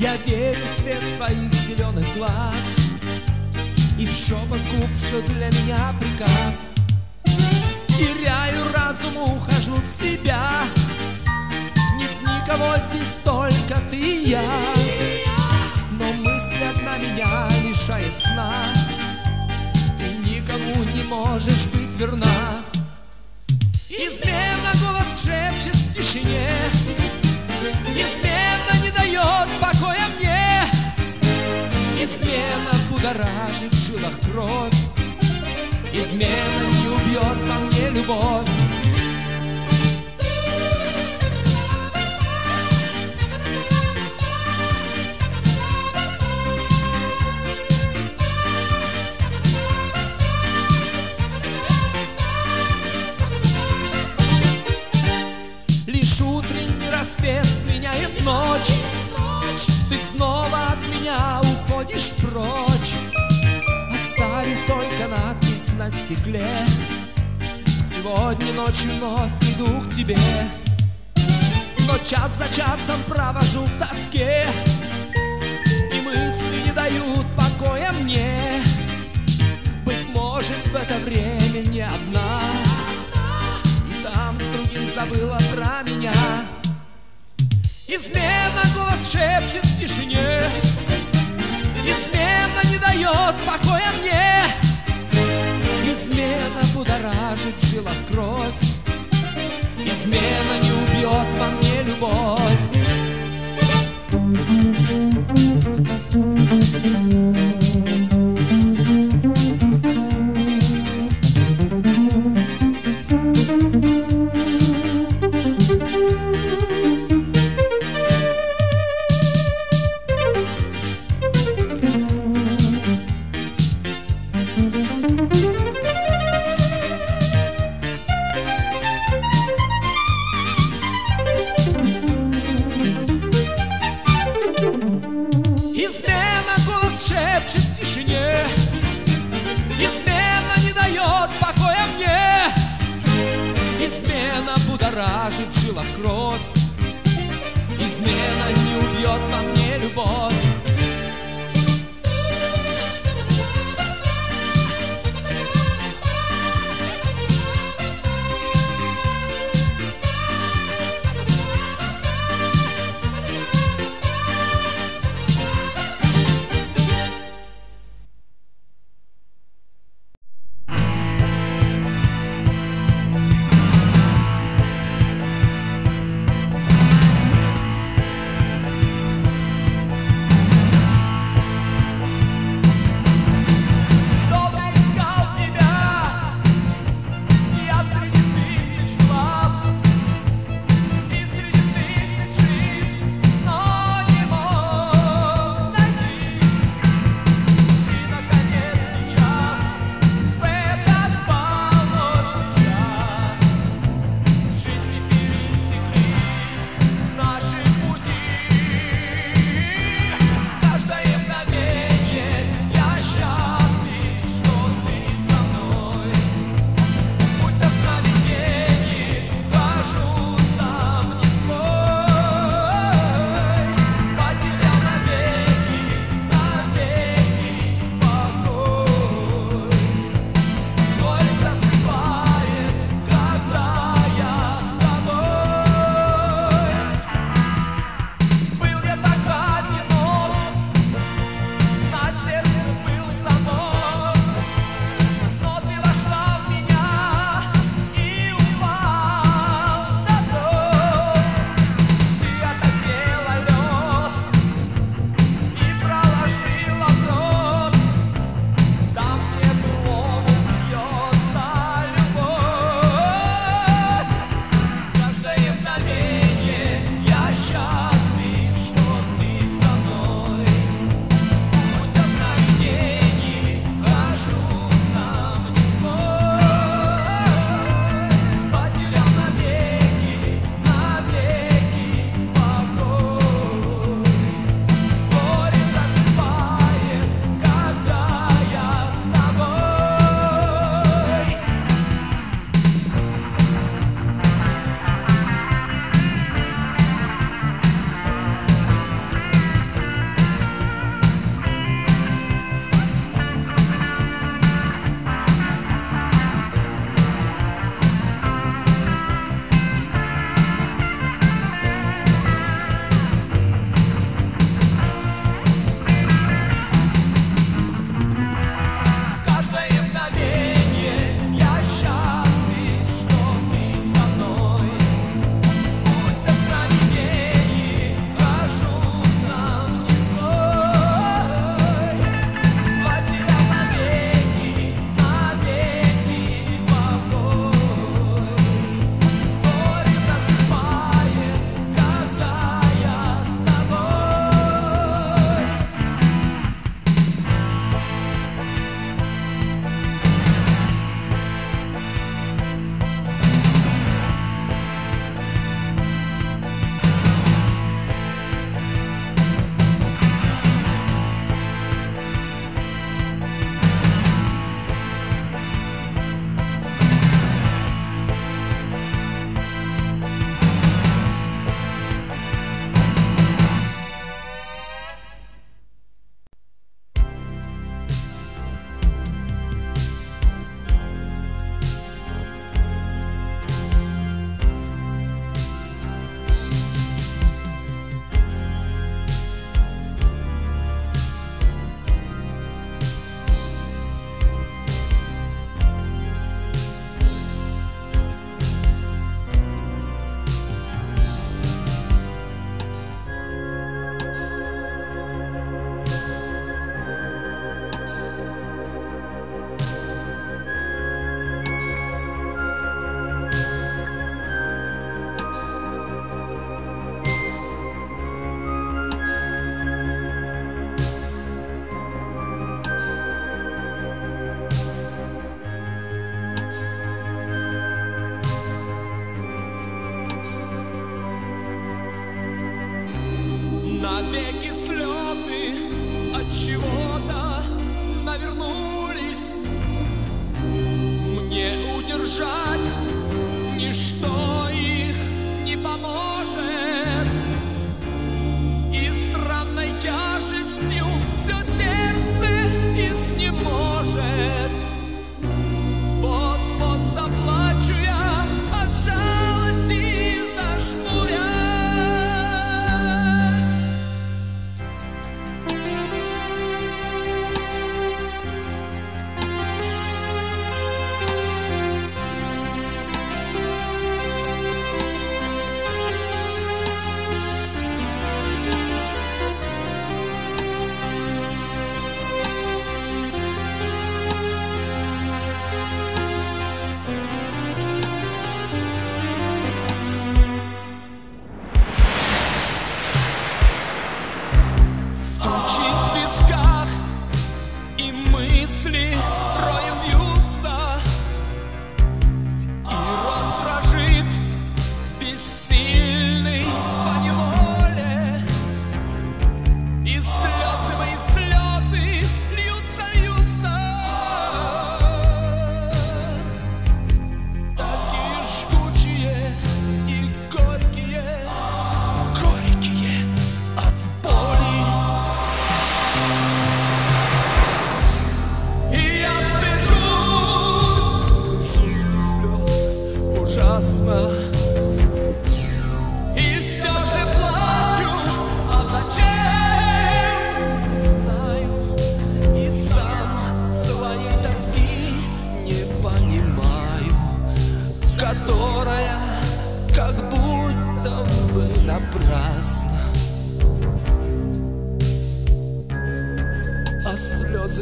Я верю в свет твоих зеленых глаз и в шепот губ, что для меня приказ. Теряю разум, ухожу в себя. Нет никого здесь, только ты и я. Но мысль одна меня лишает сна. Ты никому не можешь быть верна. Измена голос шепчет в тишине. Измена не дает покоя мне. Измена будоражит в жилах кровь. Измена не убьет во мне любовь. Лишь утренний рассвет сменяет ночь. Ты снова от меня уходишь прочь, оставив только надпись на стекле. Сегодня ночью вновь приду к тебе, но час за часом провожу в тоске, и мысли не дают покоя мне. Быть может, в это время не одна, и там с другим забыла про меня. Измена голос шепчет в тишине. Измена не дает покоя мне. Измена будоражит в жилах кровь. Измена не убьет во мне любовь. Измена голос шепчет в тишине. Измена не дает покоя мне. Измена будоражит в жилах кровь. Измена не убьет во мне любовь.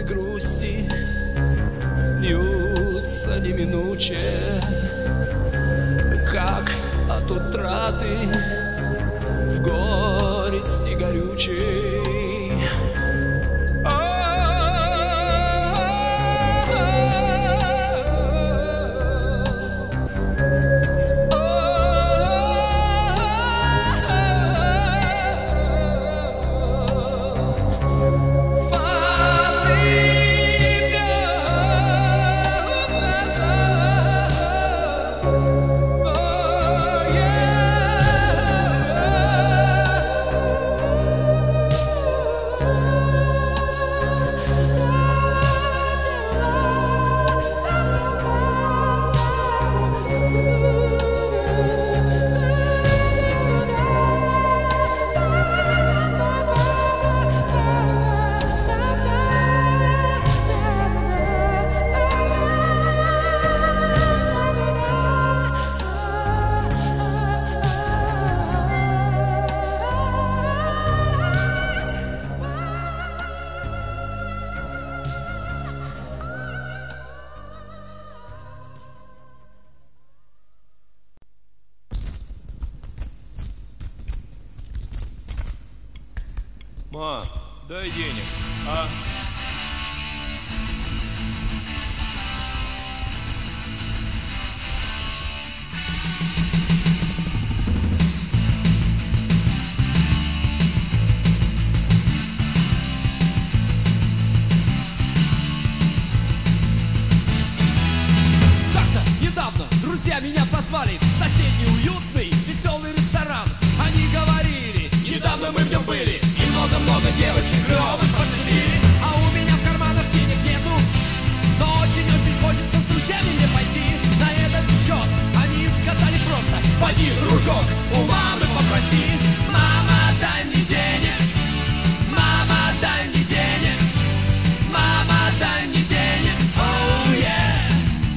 грусти льются неминуче, как от утраты в горести горючей. Ма, дай денег, а? Как-то недавно друзья меня позвали в соседний уютный, веселый ресторан. Они говорили, недавно мы в нем были, и много-много девочек клёвых посадили. А у меня в карманах денег нету, но очень-очень хочется с друзьями мне пойти. На этот счет они сказали просто: поди, дружок, у мамы попроси. Мама, дай мне денег, мама, дай мне денег, мама, дай мне денег, оу, yeah.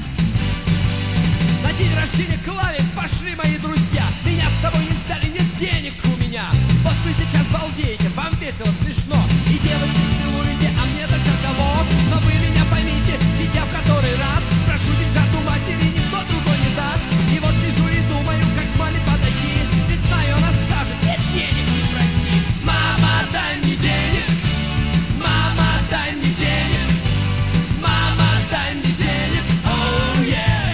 На день рождения Клаве пошли мои друзья. Меня с собой не взяли, нет денег у меня. Вот вы сейчас балдеете, вам весело, смешно, и девочек целуете, а мне так каково. Но вы меня поймите, ведь я в который раз прошу деньжат у матери, никто другой не даст. И вот сижу и думаю, как к маме подойти, ведь знаю, она скажет: нет денег, не проси. Мама, дай мне денег, мама, дай мне денег, мама, дай мне денег, оу, yeah.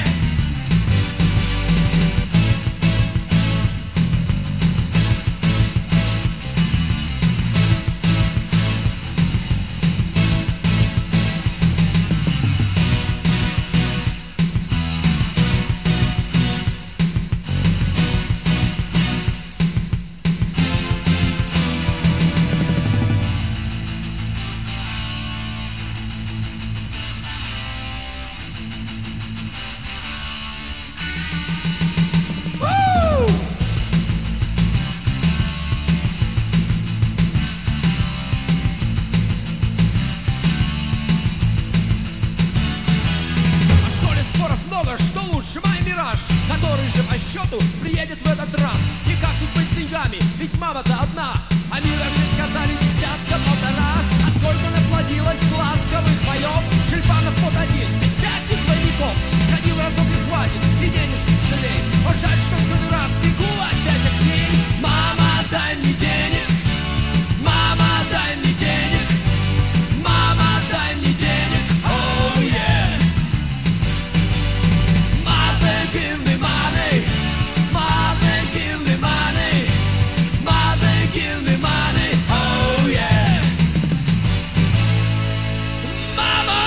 Что лучше, мой мираж, который же по счету приедет в этот раз. И как тут быть с деньгами, ведь мама-то одна, а миражи сказали десятка-полтора. А сколько наплодилось ласковых боев, Шельфанов под один, без всяких двойников. Сходил разок и хватит, и денежки целей. О, жаль, что в целый раз бегу опять к ней. Мама, дай мне денег, мама, дай мне денег, мама, дай мне денег, оу, yeah. Give me money, mother, give me money, mother, give me money, oh yeah. Mama,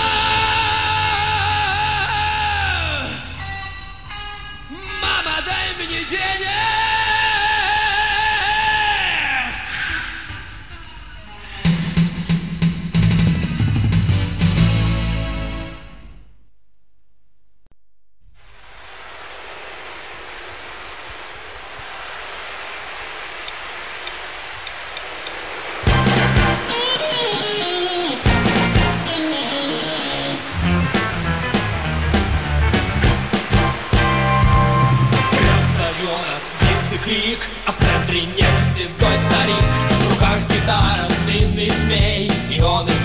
мама, дай мне денег. Крик, а в центре неба седой старик. В руках гитара, длинный змей, и он